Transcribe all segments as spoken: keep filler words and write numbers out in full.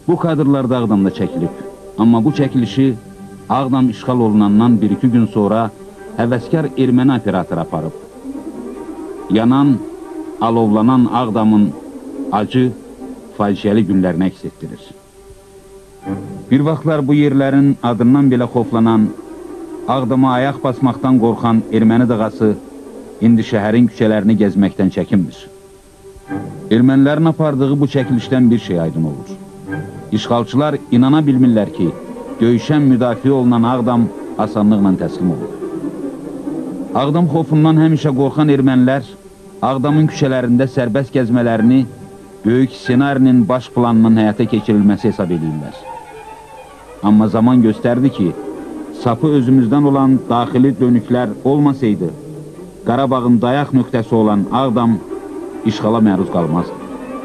Bu kadrlar da Ağdamda çəkilib. Amma bu çəkilişi Ağdam işğal olunandan bir-iki gün sonra həvəskar erməni operator aparıb. Yanan, alovlanan Ağdamın acı, faciəli günlərini əks etdirir. Bir vaxtlar bu yerlərin adından belə xoflanan, Ağdama ayaq basmaqdan qorxan erməni dağası indi şəhərin küçələrini gəzməkdən çəkinmir. Ermənilərin apardığı bu çəkilişdən bir şey aydın olur. İşğalçılar inana bilmirlər ki, döyüşən müdafiə olunan Ağdam asanlıqla təslim olur. Ağdam xofundan həmişə qorxan ermənilər Ağdamın küçələrində sərbəst gəzmələrini böyük ssenarinin baş planının həyata keçirilməsi hesab edirlər. Amma zaman göstərdi ki, sapı özümüzdən olan daxili dönüklər olmasaydı, Qarabağın dayaq nöqtəsi olan Ağdam işğala məruz qalmazdı.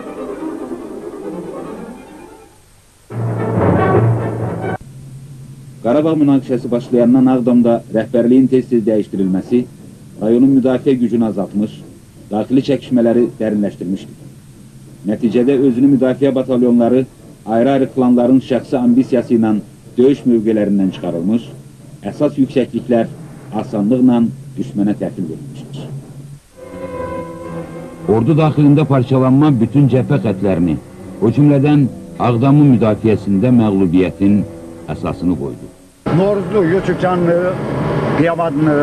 Qarabağ münaqişəsi başlayandan Ağdamda rəhbərliyin tez-tez dəyişdirilməsi rayonun müdafiə gücünü azaltmış, daxili çəkişmələri dərinləşdirmişdir. Nəticədə özünü müdafiə batalyonları ayrı-ayrı klanların şəxsi ambisiyası ilə döyüş mövqələrindən çıxarılmış, əsas yüksəkliklər asanlıqla düşmənə təhvil verilmişdir. Ordu daxilində parçalanma bütün cəbhə xətlərini, o cümlədən Ağdamın müdafiəsində məğlubiyyətin əsasını qoydu. Noruzlu, Yuçukcanlı, Qiyabadını,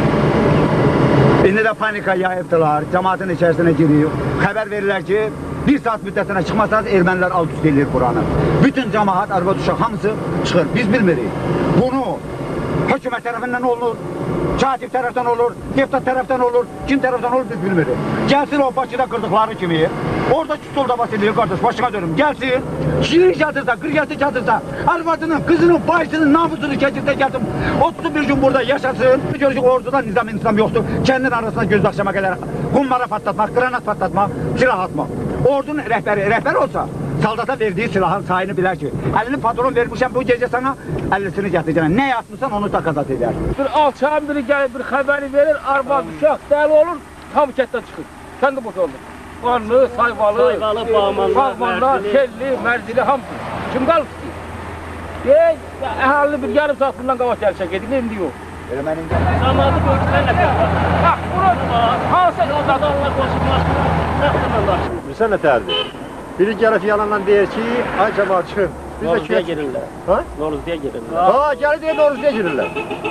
indi də panika yayıbdılar, cəmaatın içərisinə giriyor. Xəbər verirlər ki, bir saat müddətinə çıxmazsanız ermənilər alt üst edilir buranı. Bütün cəmaat, arvad uşaq hamısı çıxır, biz bilmirik. Bunu hökumət tərəfindən olur, katib tərəfdən olur, deputat tərəfdən olur, kim tərəfdən olur biz bilmirik. Gəlsin o Bakıda qırdıqları kimi, orada stolda bas edilir qardaş, başına dönüm, gəlsin, şirin gəldirsə, qırgəsi gəldirsə, arvadının, qızının, bayısının, namusunu keçirsə gəlsin, otuz bir gün burada yaşasın. Görüşük ordudan nizam intisam yoxdur, kəndin arasına göz axşama qədər qumlara patlatmaq, qranat patlatmaq, silah atmaq. Ordunun rəhbəri, rəhbər olsa, saldata verdiyi silahın sayını bilər ki, əlini patron vermişəm bu gecə sana, əllisini gətirəcəm. Nə yatmışsan onu takazat edər. Bir alçağın biri gəlir, bir xəbəri verir, arvad, uşaq, dəli olur, tam kətdən çıxır. Kəndi boş olur. Qarlı, sayvalı, bağmanlar, kelli, mərzili, hamısı. Kim qalıb ki? Deyək, əhalini bir yarım saat bundan qavaş gəlişək edik, indi yox. Ermənin gəlir. Samadı bölgüdən nə qədər? Bax, burası, hansı yoldadır Allah qoşulmaz. Bilsən nə tərdir? Biri gəlib yalandan deyir ki, ay cəmaat çıxın. Noruzluya girirlər. Ha? Noruzluya girirlər. Ha, gəlir deyir Noruzluya girirlər.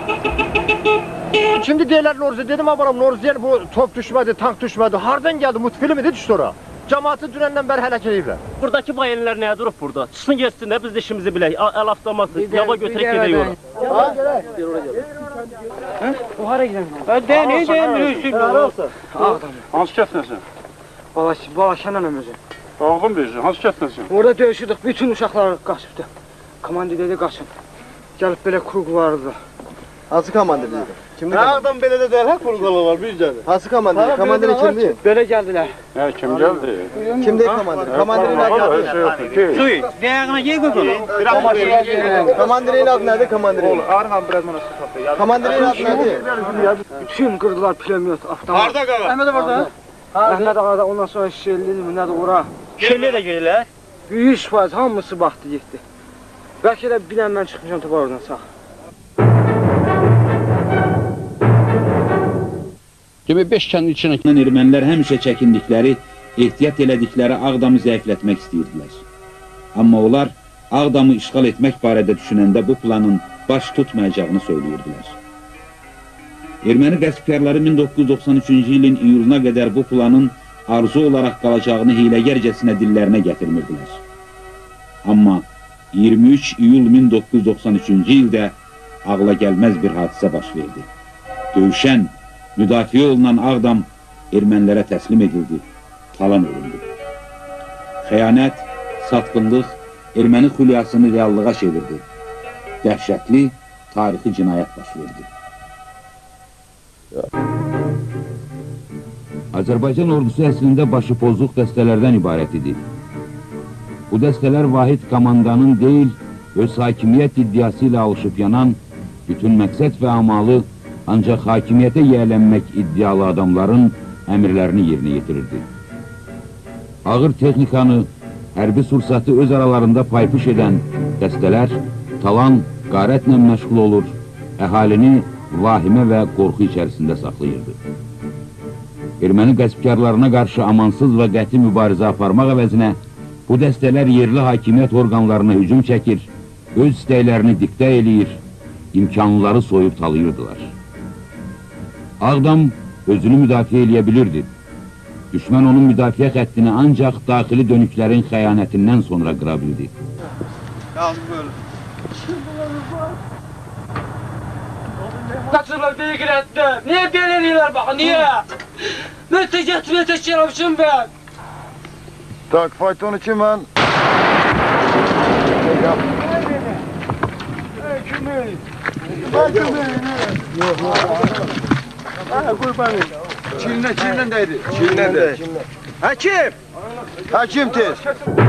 Şimdi deyirlər Noruzluya, dedim abaram Noruzluya bu top düşmədi, tank düşmədi. Hardan gəldi, mutfili miydi düşdü ora? Cəmaatı dünəndən bəri hələk ediblər. Buradakı bayənlər nəyə durub burada? Çıxsın geçsin də biz də işimizi bilək. Əl avtomatı, yaba götürək gedək ora. Ha, gələk. Deyir ora gəlir. O hara gidən? Deyən, neyə deyən, bir üstün olur. Ağdam. Hansı kəsnəsin? Balaşanan ömüzü. Ağdam deyirsin, hansı kəsnəsin? Orada döyüşürdük, bütün uşaqlar qaçıbdı. Komandir dedi qaçın. Gəlib belə kurq vardı. Hansı komandir dedi? Ağdam belə də deyil, hə kurqalı var, bir gəlir. Hansı komandir? Komandirin kimdir? Belə gəldilər. Hə, kim gəldi? Kim deyil komandir? Komandirin adı nədir? Suy, deyəğına yeyə qoyun. Komandirin adı nədir, komandirin? Arğam biraz mənə su tapdı. Komandirin adı nədir? Bütün qırdılar, pilemiyot, avtomat. Harada qalar? Əhməd orada? Əhməd ağada, ondan sonra şişelli mi, nədir ora? Şişelli də gelirlər? yüz faiz, hamısı baxdı, getdi. Bəlkə də bilən mən çıxmışam topa oradan sağ. Kimi beş kəndin içinə ermənilər həmişə çəkindikləri, ehtiyat elədikləri Ağdamı zəiflətmək istəyirdilər. Amma onlar Ağdamı işğal etmək barədə düşünəndə bu planın baş tutmayacağını söyləyirdilər. Erməni qəsbkarları min doqquz yüz doxsan üçüncü ilin iyuluna qədər bu planın arzu olaraq qalacağını hiləgərcəsinə dillərinə gətirmirdilər. Amma iyirmi üç iyul min doqquz yüz doxsan üçüncü ildə ağla gəlməz bir hadisə baş verdi. Döyüşən, müdafiə olunan Ağdam ermənilərə təslim edildi, talan olundu. Xəyanət, satqınlıq erməni xülyasını reallığa çevirdi. Dəhşətli, tarixi cinayət baş verdi. Azərbaycan ordusu əslində başı pozuq dəstələrdən ibarət idi. Bu dəstələr vahid komandanın deyil, öz hakimiyyət iddiası ilə alışıb yanan, bütün məqsəd və amalı ancaq hakimiyyətə yiyələnmək iddialı adamların əmrlərini yerinə yetirirdi. Ağır texnikanı, hərbi sursatı öz aralarında paypış edən dəstələr talan, qarətlə məşğul olur, əhalini vahimə və qorxu içərisində saxlayırdı. Erməni qəsbkarlarına qarşı amansız və qəti mübarizə aparmaq əvəzinə bu dəstələr yerli hakimiyyət orqanlarına hücum çəkir, öz istəklərini diktə eləyir, imkanları soyub talayırdılar. Aghdam özünü müdafiə eləyə bilirdi. Düşmən onun müdafiə xəttini ancaq daxili dönüklərin xəyanətindən sonra qıra bildi. Kaçırlar beni girettiler. Niye beni ediyorlar bakın, niye? Müteşet müteşet yapmışım ben. Tak, faytonu kim ben? Çin'den, Çin'den deydi. Çin'den de. Hakim! Hakim tez.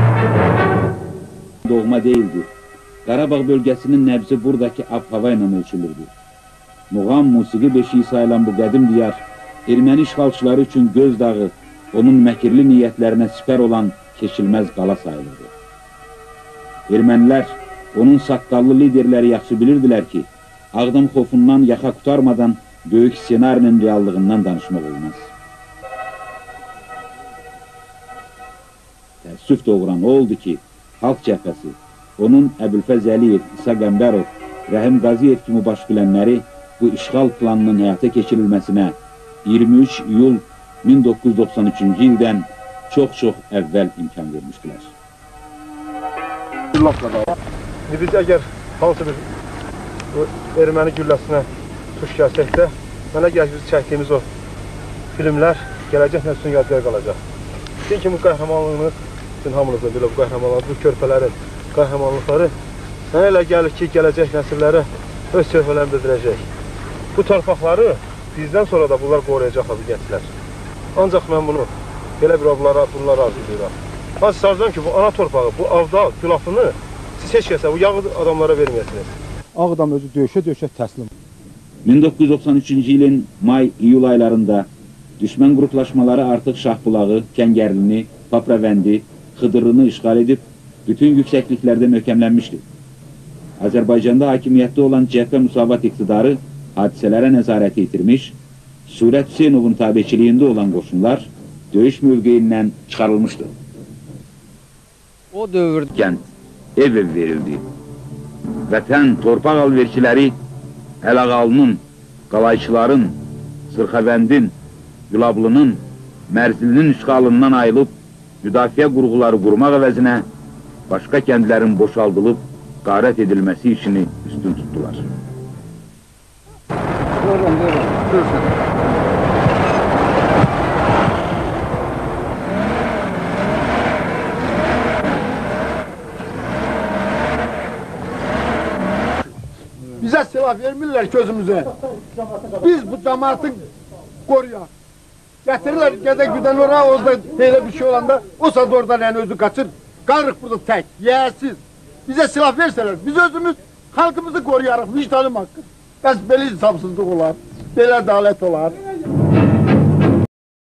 Doğma değildi. Qarabağ bölgəsinin nəbzi buradakı ab-hava ilə ölçülürdü. Muğam, musiqi beşiği sayılan bu qədim diyar, erməni işğalçıları üçün göz dağı, onun məkirli niyyətlərinə sipər olan keçilməz qala sayılırdı. Ermənilər, onun saqqallı liderləri yaxşı bilirdilər ki, Aghdam xofundan yaxa qutarmadan böyük ssenarinin reallığından danışmaq olmaz. Təəssüf doğuran o oldu ki, Xalq cəbhəsi, onun Əbülfəz Əliyev, İsa Qəmbərov, Rəhim Qaziyev kimi baş bilənləri bu işğal planının həyata keçirilməsinə iyirmi üç iyul min doqquz yüz doxsan üçüncü ildən çox-çox əvvəl imkan vermişdilər. Biz əgər hansı bir erməni gülləsinə tuş gəlsək də, mənə gəl biz çəkdiyimiz o filmlər gələcək nəsil üçün yadgar qalacaq. Sizin kimi qəhrəmanlığını, sizin hamınızda belə bu qəhrəmanlar, bu körpələrin qəhrəmanlıqları mənə elə gəlir ki, gələcək nəsillərə öz sövhələrini bildirəcək. Bu torpaqları bizdən sonra da bunlar qoruyacaq bu gənclər. Ancaq mən bunu belə bir ablara, bunlara arzulayıram. Ben size arzulayıram ki, bu ana torpağı, bu avda, külafını siz heç kəsə, bu yağı adamlara verməyəsiniz. Aghdam özü döyüşə-döyüşə təslim. min doqquz yüz doxsan üçüncü ilin may-iyul aylarında düşmən qruplaşmaları artıq Şahbulağı, Kəngərlini, Papravəndi, Xıdırını işğal edib, bütün yüksəkliklərdə möhkəmlənmişdi. Azərbaycanda hakimiyyətdə olan cəbhə müsavat iqtidarı hadisələrə nəzarəti itirmiş, Surət Hüseynovun tabiçiliyində olan qoşunlar döyüş mövqeyindən çıxarılmışdı. O dövrdə Kənd, ev-ev verildi. Vətən, torpaq alverçiləri Əlağalının, Qalayçıların, Sırxavəndin, Gülablı'nın, Mərzilinin işğalından ayılıb, müdafiə qurğuları qurmaq əvəzinə başqa kəndlərin boşaldılıb, qarət edilməsi işini üstün tutdular. Buyurun, buyurun, buyursun. Bizə silah vermirlər gözümüzə. Biz bu cəmaatı qoruyaq. Gətirirlər, gedək güdən oraya, orada belə bir şey olanda, o saat oradan yəni özü qaçır, qalırıq burada tək, yiyəsiz. Bizə silah versələr, biz özümüz xalqımızı qoruyarıq, vicdanım haqqı. Bəs belə insafsızlıq olar, belə ədalət olar.